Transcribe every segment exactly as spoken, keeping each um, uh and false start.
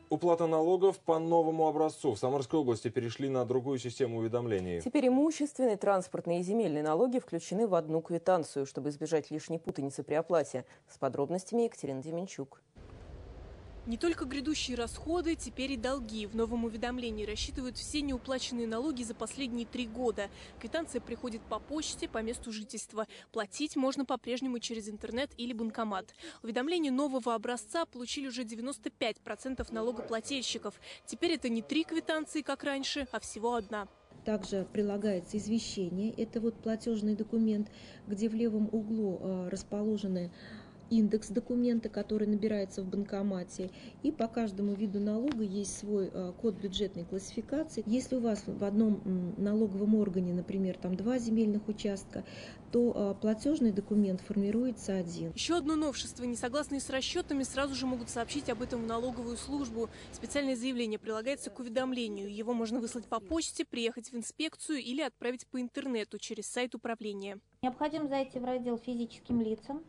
Уплата налогов по новому образцу. В Самарской области перешли на другую систему уведомлений. Теперь имущественные, транспортные и земельные налоги включены в одну квитанцию, чтобы избежать лишней путаницы при оплате. С подробностями Екатерина Деменчук. Не только грядущие расходы, теперь и долги. В новом уведомлении рассчитывают все неуплаченные налоги за последние три года. Квитанция приходит по почте, по месту жительства. Платить можно по-прежнему через интернет или банкомат. Уведомление нового образца получили уже девяносто пять процентов налогоплательщиков. Теперь это не три квитанции, как раньше, а всего одна. Также прилагается извещение. Это вот платежный документ, где в левом углу расположены индекс документа, который набирается в банкомате. И по каждому виду налога есть свой код бюджетной классификации. Если у вас в одном налоговом органе, например, там два земельных участка, то платежный документ формируется один. Еще одно новшество. Несогласные с расчетами сразу же могут сообщить об этом в налоговую службу. Специальное заявление прилагается к уведомлению. Его можно выслать по почте, приехать в инспекцию или отправить по интернету через сайт управления. Необходимо зайти в раздел «Физическим лицам».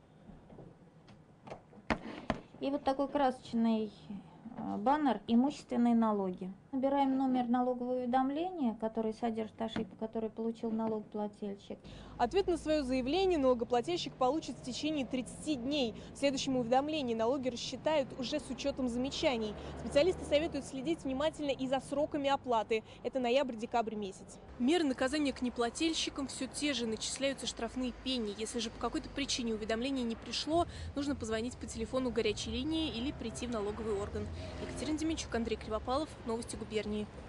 И вот такой красочный баннер «Имущественные налоги». Набираем номер налогового уведомления, который содержит ошибку, который получил налогоплательщик. Ответ на свое заявление налогоплательщик получит в течение тридцати дней. В следующем уведомлении налоги рассчитают уже с учетом замечаний. Специалисты советуют следить внимательно и за сроками оплаты. Это ноябрь-декабрь месяц. Меры наказания к неплательщикам все те же. Начисляются штрафные пени. Если же по какой-то причине уведомление не пришло, нужно позвонить по телефону горячей линии или прийти в налоговый орган. Екатерина Деменчук, Андрей Кривопалов. Новости губернии.